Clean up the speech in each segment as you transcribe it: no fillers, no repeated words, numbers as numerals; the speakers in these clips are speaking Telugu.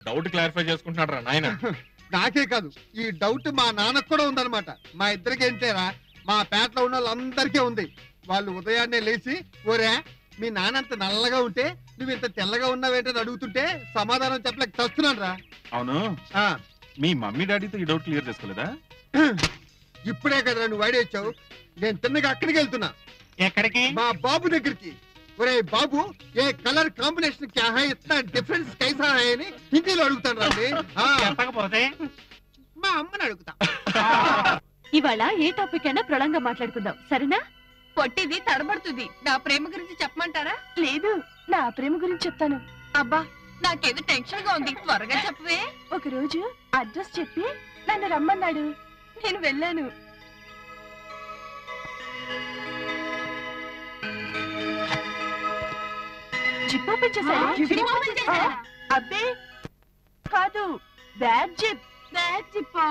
డౌట్ క్లారిఫై చేసుకుంటున్నాడు రా నాయన. నాకే కాదు ఈ డౌట్ మా నాన్నకు కూడా ఉందన్నమాట. మా ఇద్దరికి ఏంటేరా మా పేటలో ఉన్న వాళ్ళందరికీ ఉంది. వాళ్ళు ఉదయాన్నే లేచి ఓరే మీ నాన్నంత నల్లగా ఉంటే నువ్వు ఇంత తెల్లగా ఉన్నావేంటని అడుగుతుంటే సమాధానం చెప్పలేక చస్తున్నాను రా. అవును, మీ మమ్మీ డాడీతో ఈ డౌట్ క్లియర్ చేసుకోలేదా? ఇప్పుడే కదరా నువ్వు ఐడియా ఇచ్చావు. నేను తిన్నగా అక్కడికి వెళ్తున్నా. ఎక్కడికి? మా బాబు దగ్గరికి. ఒరే బాబు ఏ కలర్ కాంబినేషన్ క్యా హై ఇतना డిఫరెన్స్ कैसा है అని హిందీలో అడుగుతాను రండి. చెప్పకపోతే మా అమ్మని అడుగుతా. ఇవాళ ఏ టాపిక్ అయినా ప్రళంగా మాట్లాడుకుందాం, సరేనా? పొట్టిది తడబడుతుంది. నా ప్రేమ గురించి చెప్పమంటారా? లేదు, నా ప్రేమ గురించి చెప్తాను. అబ్బా నాకేదో టెన్షన్ గా ఉంది, త్వరగా చెప్పవే. ఒకరోజు అడ్రస్ చెప్పి నన్ను రమ్మన్నాడు. నేను వెళ్ళాను. జిప్ ఓపెన్ చేశాడు. అబ్బే కాదు, బ్యాడ్ జిప్. బ్యాగ్ జిప్పా?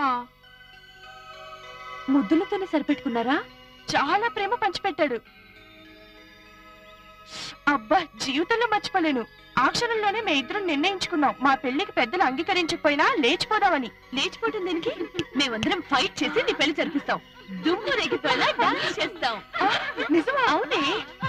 ముద్దులతోనే సరిపెట్టుకున్నారా? చాలా ప్రేమ పంచిపెట్టాడు. అబ్బా జీవితంలో మర్చిపోలేను. ఆ క్షణంలోనే మేము ఇద్దరం నిర్ణయించుకున్నాం మా పెళ్లికి పెద్దలు అంగీకరించకపోయినా లేచిపోదామని. లేచిపోవటం దీనికి మేమందరం ఫైట్ చేసి నీ పెళ్లి జరిపిస్తాం. దుమ్ము రేగిపోయేలా డాన్స్ చేస్తాం. నిజమా? అవునే.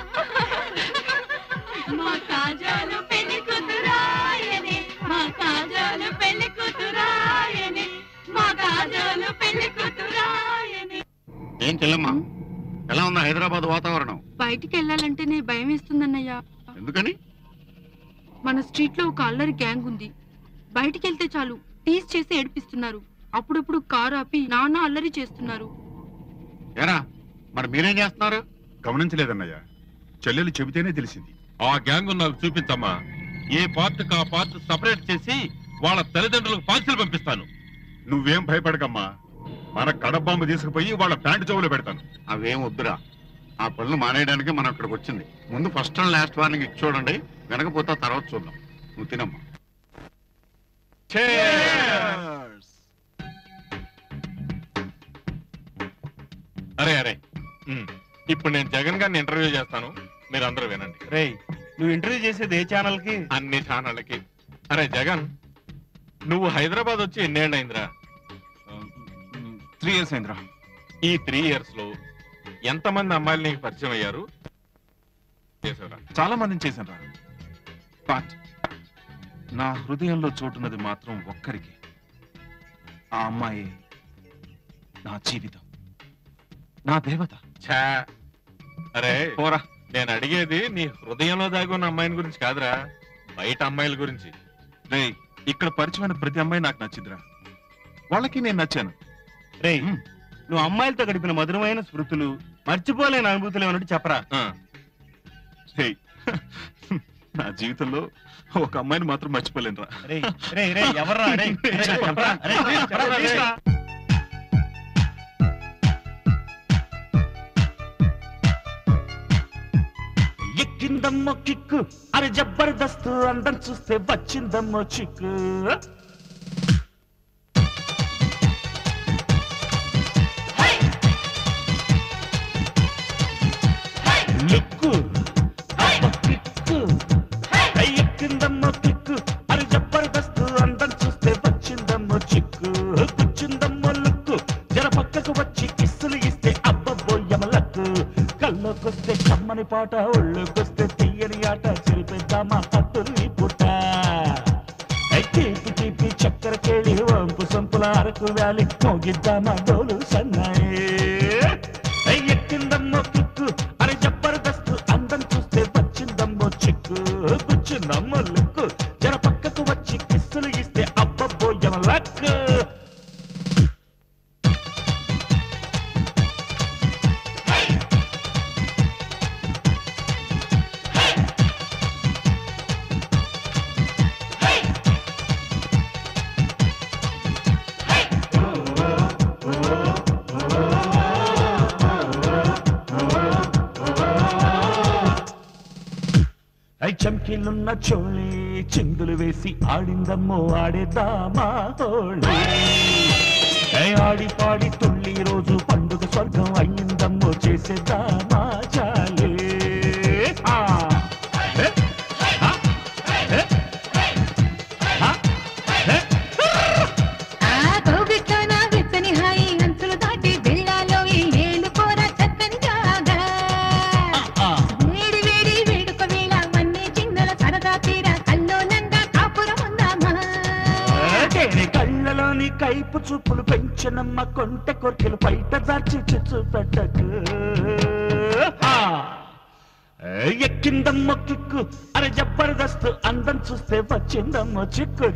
మా కాజాలు పెళ్లి కూతురాయనే, మా కాజాలు పెళ్లి కూతురాయనే, మా కాజాలు పెళ్లి కూతురాయనే. ఏం చెల్లమ్మా, ఎలా ఉందా హైదరాబాద్ వాతావరణం? బయటికి వెళ్ళాలంటేనే భయం వేస్తుందన్నయ్య. ఎందుకని? మన స్ట్రీట్ లో ఒక అల్లరి గ్యాంగ్ ఉంది. బయటికి వెళ్తే చాలు టీజ్ చేసి ఏడిపిస్తున్నారు. అప్పుడప్పుడు కారు ఆపి నాన్న అల్లరి చేస్తున్నారు. ఏరా మరి మీరేం చేస్తున్నారు? గమనించలేదన్నయ్య, చెల్లెలు చెబితేనే తెలిసింది. ఆ గ్యాంగ్ నాకు చూపించమ్మా. ఏ పార్ట్ కా పార్ట్ సపరేట్ చేసి వాళ్ళ తల్లిదండ్రులకు పార్సల్ పంపిస్తాను. నువ్వేం భయపడకమ్మా, మన కడబాంబు తీసుకుపోయి వాళ్ళ ప్యాంటు చెవులో పెడతాను. అవేం వద్దురా, ఆ పనులు మానేయడానికి మనం ఇక్కడికి వచ్చింది. ముందు ఫస్ట్ అండ్ లాస్ట్ వార్నింగ్ ఇచ్చి చూడండి, వెనకపోతే తర్వాత చూద్దాం. నువ్వు తినమ్మా. అరే అరే, ఇప్పుడు నేను జగన్ గారిని ఇంటర్వ్యూ చేస్తాను, మీరు అందరూ వినండి. రేయ్, నువ్వు ఇంటర్వ్యూ చేసేది ఏ ఛానల్ కి? అన్ని ఛానళ్ళకి. అరే జగన్, నువ్వు హైదరాబాద్ వచ్చి ఎన్నేళ్ళు అయిందిరా? 3 years అయిందిరా. ఈ 3 years లో ఎంతమంది అమ్మాయిలు నీకు పరిచయం అయ్యారు? చాలా మందిని చేశాను రా. బట్ నా హృదయంలో చోటున్నది మాత్రం ఒక్కరికి. ఆ అమ్మాయి నా జీవితం, నా దేవత. ఛా, అరే పోరా. నేను అడిగేది నీ హృదయంలో దాగి ఉన్న అమ్మాయిని గురించి కాదురా, బయట అమ్మాయిల గురించి. రే, ఇక్కడ పరిచయమైన ప్రతి అమ్మాయి నాకు నచ్చిందిరా. వాళ్ళకి నేను నచ్చాను. రేయ్, నువ్వు అమ్మాయిలతో గడిపిన మధురమైన స్మృతులు, మర్చిపోలేని అనుభూతులు ఏమన్నట్టు చెప్పరా? నా జీవితంలో ఒక అమ్మాయిని మాత్రం మర్చిపోలేనురా. ఎవర్రా? ఎక్కిందమ్మో కిక్కు, అరే జబర్దస్త్, అందం చూస్తే వచ్చిందమ్మో చిక్కు. లుక్కు కిక్కు, ఎక్కిందమ్మో కిక్కు, అరే జబర్దస్త్, అందం చూస్తే వచ్చిందమ్మో చిక్కు. కూర్చుందమ్మో లుక్కు, జర పక్కకు వచ్చి కిస్సులు ఇస్తే అబ్బబ్బో యమలక్కు. కల్లోకొస్తే కమ్మని పాట, ఒళ్ళోకొస్తే తీయని ఆట, చెరిపేద్దామా పట్టులు ఈ పుట్ట. తీపి తీపి చక్కెర కేళి, వంపు సొంపుల అరకు వ్యాలి, మోగిద్దామా డోలు సన్నాయి. ఎక్కిందమ్మో కిక్కు, అరే జబర్దస్త్, అందం చూస్తే వచ్చిందమ్మో చిక్కు. కూర్చుందమ్మో లుక్కు, జర పక్కకు వచ్చి కిస్సులు ఇస్తే అబ్బబ్బో యమలక్కు. చంకీలున్న చోళి, చిందులు వేసి ఆడిందమ్మో ఆడేద్దామా హోళీ. ఆడి పాడి తుళ్ళి, రోజు పండుగ స్వర్గం అయ్యిందమ్మో చేసేద్దామా చాలే. కళ్ళలోని కైపు చూపులు పెంచనమ్మ కొంటె కొర్కెలు బయట దాచి చిచ్చు పెట్టకు ఎక్కిందమ్మ కిక్కు అరే జబర్దస్త్ అందం చూస్తే వచ్చిందమ్మ చిక్కు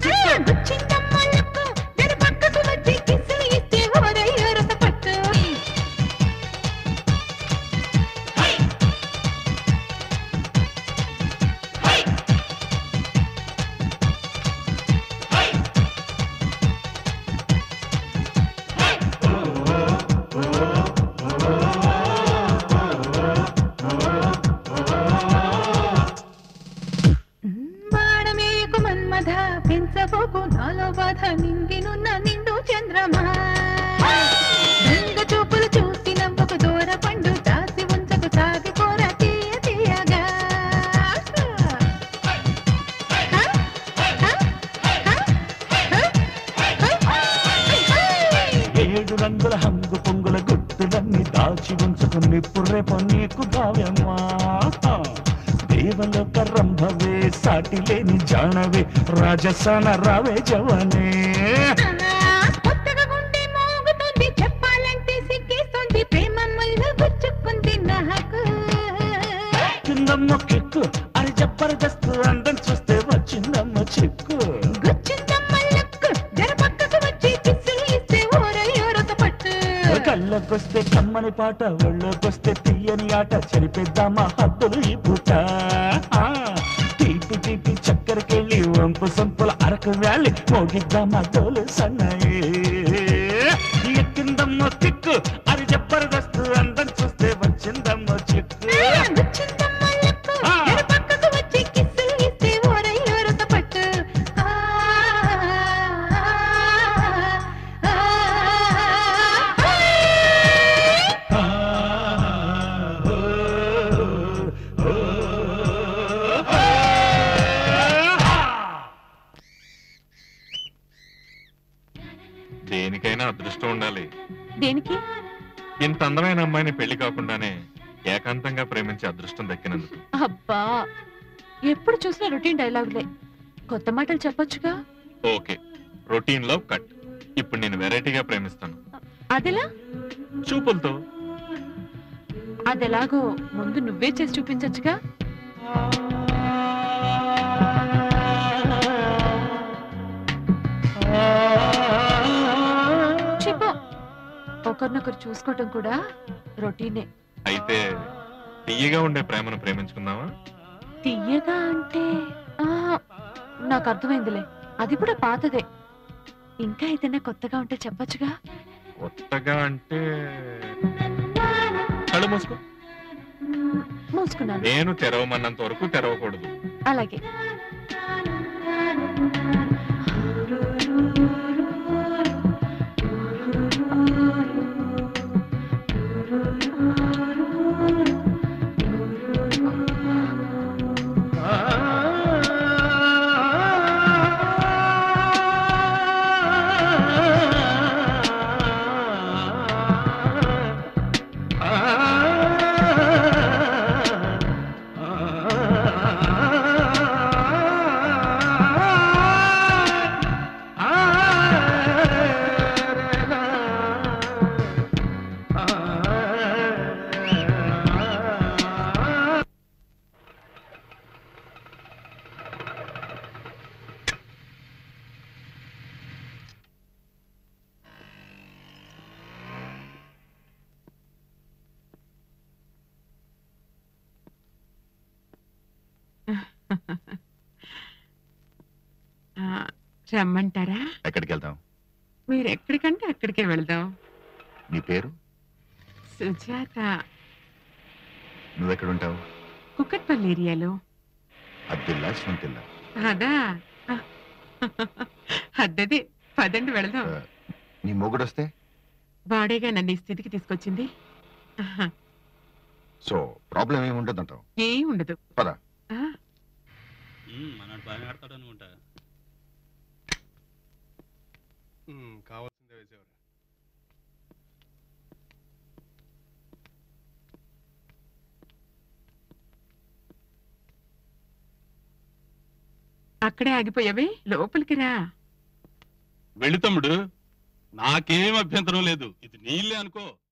నిండినున్న నిండు చంద్రమా దొంగ చూపులు చూసి నవ్వకు దూర పండు దాసి ఉంచకు సాగి కోర తీయ తీయగా ఏడు రంగుల హంగు పొంగుల గుర్తులన్నీ దాచి ఉంచుకు నిప్పురే నీకు భావ్యమ్మా దేవలోక రంభవే సాటి లేని జానవే రాజసాన రావే జవనే కొత్తగా గుండె మోగుతుంది చెప్పాలంటే సిగ్గేస్తుంది ప్రేమ ముళ్ళు గుచ్చుకుంది నాకు కిందమ్మ కిక్కు అది జబర్దస్త్ అందం చూస్తే వచ్చిందమ్మ చిక్కు గుచ్చిందమ్మ లక్కు జర పక్కకు వచ్చి కిస్సులు ఇస్తే ఊరయ్యో రసపట్టు కళ్ళకొస్తే కమ్మని పాట ఒళ్ళోకొస్తే తీయని ఆట చెరిపేద్దామా హద్దులు ఈ పూట తీపి తీపి చక్కెరకెళ్ళి వంపు సంపుల అరకు వ్యాలి మోగిద్దామా డోలు సన్నాయి ఎక్కిందమ్మ కిక్కు అది జబర్దస్త్ అందం చూస్తే వచ్చిందమ్మ చిక్కు గుచ్చిందమ్మ లక్కు జర పక్కకు వచ్చి కిస్సులు ఇస్తే ఊరయ్యో రసపట్టు దేనికైనా అదృష్టం ఉండాలి. దేనికి? ఇంత అందమైన అమ్మాయిని పెళ్లి కాకుండానే ఏకాంతంగా ప్రేమించే అదృష్టం దక్కినందుకు. అబ్బా, ఎప్పుడు చూసినా రొటీన్ డైలాగులే, కొత్త మాటలు చెప్పొచ్చుగా. Okay, routine love cut. ఇప్పుడు నేను వెరైటీగా ప్రేమిస్తాను. అదెలా? చూపులతో. అదెలాగో ముందు నువ్వే చేసి చూపించచ్చుగా. చెప్పు, ఒకరినొకరు చూసుకోవటం కూడా రొటీనే. అయితే తీయగా ఉండే ప్రేమను ప్రేమించుకుందామా? తీయగా అంటే నాకు అర్థమైందిలే, అది కూడా పాతదే. ఇంకా ఏదైనా కొత్తగా ఉంటే చెప్పొచ్చుగా. కొత్తగా అంటే కళ్ళు మూసుకో. మూసుకున్నాను. నేను తెరవమన్నంత వరకు తెరవకూడదు. అలాగే. రమ్మంటారా? ఎక్కడికి వెళ్దాం? మీరు ఎక్కడికంటే అక్కడికే వెళ్దాం. నీ పేరు? సుజాత. నువ్వెక్కడుంటావు? కుక్కట్పల్లి ఏరియాలో. అద్దిల్లా సొంతిల్లా? అదా, అద్దది. పదండి వెళదాం. నీ మొగుడొస్తే? వాడేగా నన్ను ఈ స్థితికి తీసుకొచ్చింది. సో ప్రాబ్లం ఏమి ఉండదంటావు? ఏం ఉండదు. పద. కావాల్సిందే వేసేవారు. అక్కడే ఆగిపోయావే లోపలికి రా. వెళ్ళి తమ్ముడు, నాకేం అభ్యంతరం లేదు. ఇది నీళ్ళే అనుకో.